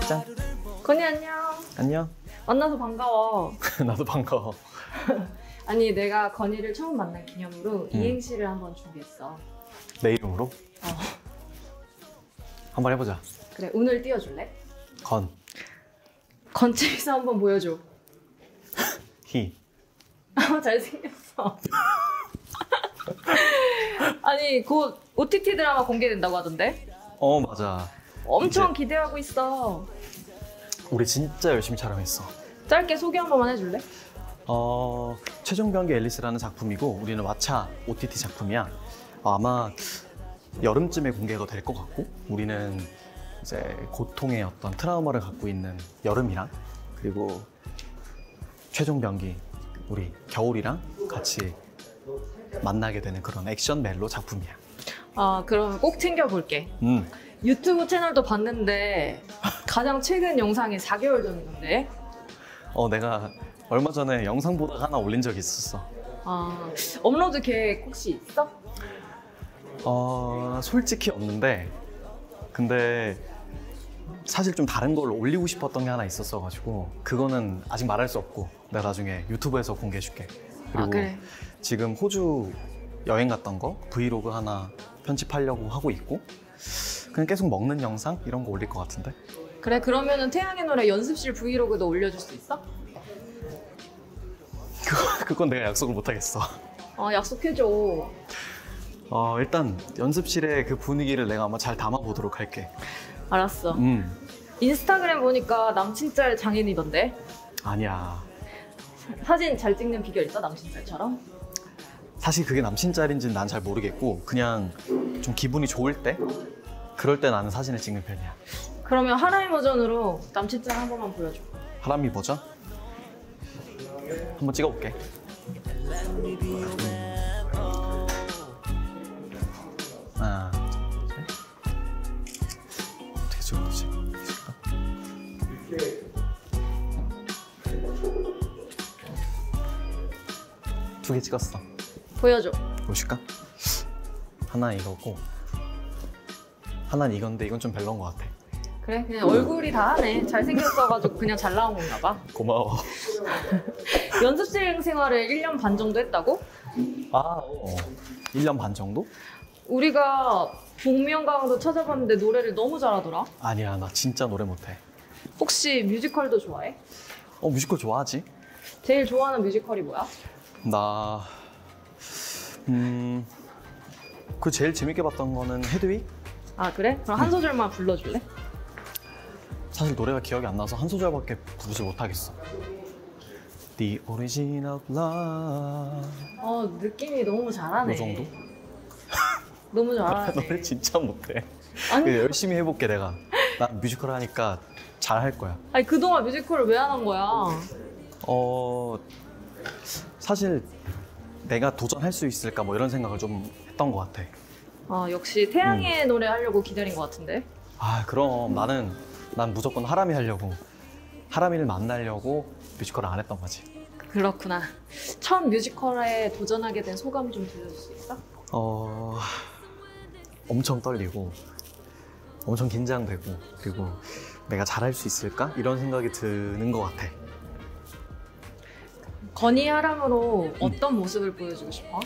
짠. 건희 안녕. 안녕. 만나서 반가워. 나도 반가워. 아니 내가 건희를 처음 만난 기념으로 이행시를 한번 준비했어. 내 이름으로? 한번 해보자. 그래 오늘 띄워줄래? 건. 건치에서 한번 보여줘. 희. 잘생겼어. 아니 곧 OTT 드라마 공개된다고 하던데? 맞아. 엄청 이제 기대하고 있어. 우리 진짜 열심히 촬영했어. 짧게 소개 한 번만 해줄래? 최종병기 앨리스라는 작품이고 우리는 왓챠 OTT 작품이야. 아마 여름쯤에 공개가 될 것 같고 우리는 이제 고통의 어떤 트라우마를 갖고 있는 여름이랑 그리고 최종병기 우리 겨울이랑 같이 만나게 되는 그런 액션 멜로 작품이야. 그럼 꼭 챙겨볼게. 유튜브 채널도 봤는데 가장 최근 영상이 4개월 전인데? 내가 얼마 전에 영상 보다가 하나 올린 적이 있었어. 업로드 계획 혹시 있어? 솔직히 없는데 근데 사실 좀 다른 걸 올리고 싶었던 게 하나 있었어가지고 그거는 아직 말할 수 없고 내가 나중에 유튜브에서 공개해줄게. 그리고 그래. 지금 호주 여행 갔던 거 브이로그 하나 편집하려고 하고 있고 그냥 계속 먹는 영상 이런 거 올릴 것 같은데. 그래 그러면은 태양의 노래 연습실 브이로그도 올려줄 수 있어? 그건 내가 약속을 못 하겠어. 약속해줘. 일단 연습실의 그 분위기를 내가 아마 잘 담아보도록 할게. 알았어. 인스타그램 보니까 남친 짤 장인이던데? 아니야. 사진 잘 찍는 비결 있어? 남친 짤처럼? 사실 그게 남친 짤인지는 난 잘 모르겠고 그냥 좀 기분이 좋을 때 그럴 때 나는 사진을 찍는 편이야. 그러면 하라이 버전으로 남친 짤 한 번만 보여줘. 하람이 버전? 한번 찍어볼게. 하나, 둘, 셋. 어떻게 찍어야 되지? 두 개 찍었어. 보여줘. 보실까? 하나 이거고 하나는 이건데 이건 좀 별로인 것 같아. 그래 그냥 얼굴이 다 하네. 잘생겼어가지고 그냥 잘 나온 건가 봐. 고마워. 연습생 생활을 1년 반 정도 했다고? 1년 반 정도? 우리가 복면가왕도 찾아봤는데 노래를 너무 잘하더라. 아니야, 나 진짜 노래 못해. 혹시 뮤지컬도 좋아해? 뮤지컬 좋아하지? 제일 좋아하는 뮤지컬이 뭐야? 나... 그 제일 재밌게 봤던 거는 헤드윅? 그래? 그럼 한 소절만 불러줄래? 사실 노래가 기억이 안 나서 한 소절밖에 부르지 못하겠어. The origin of love. 느낌이 너무 잘하네. 이 정도? 너무 잘하네. 노래 진짜 못해. 아니, 열심히 해볼게 내가. 나 뮤지컬 하니까 잘 할 거야. 아니 그동안 뮤지컬을 왜 안 한 거야? 사실 내가 도전할 수 있을까 뭐 이런 생각을 좀 했던 것 같아. 역시 태양의 노래 하려고 기다린 것 같은데? 그럼 난 무조건 하람이 하려고, 하람이를 만나려고 뮤지컬을 안 했던 거지. 그렇구나. 처음 뮤지컬에 도전하게 된 소감 좀 들려줄 수 있어? 엄청 떨리고 엄청 긴장되고 그리고 내가 잘할 수 있을까? 이런 생각이 드는 것 같아. 건희 하람으로 어떤 모습을 보여주고 싶어?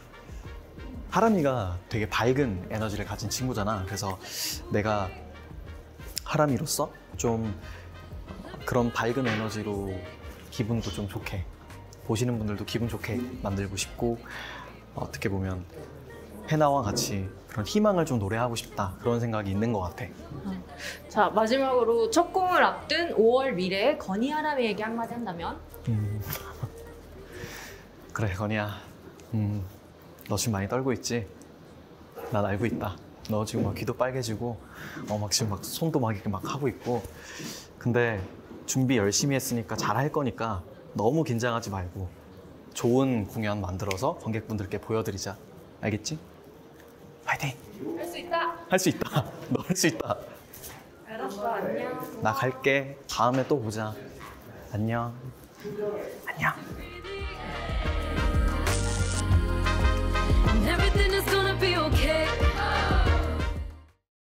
하람이가 되게 밝은 에너지를 가진 친구잖아. 그래서 내가 하람이로서 좀 그런 밝은 에너지로 기분도 좀 좋게, 보시는 분들도 기분 좋게 만들고 싶고 어떻게 보면 해나와 같이 그런 희망을 좀 노래하고 싶다 그런 생각이 있는 것 같아. 자 마지막으로 첫 공을 앞둔 5월 미래의 건희 하람이에게 한마디 한다면? 그래 건이야, 너 지금 많이 떨고 있지? 난 알고 있다. 너 지금 막 귀도 빨개지고 막 지금 막 손도 막 이렇게 막 하고 있고 근데 준비 열심히 했으니까 잘할 거니까 너무 긴장하지 말고 좋은 공연 만들어서 관객분들께 보여드리자. 알겠지? 파이팅! 할 수 있다! 할 수 있다. 너 할 수 있다. 알았어, 안녕. 나 갈게. 다음에 또 보자. 안녕. 안녕.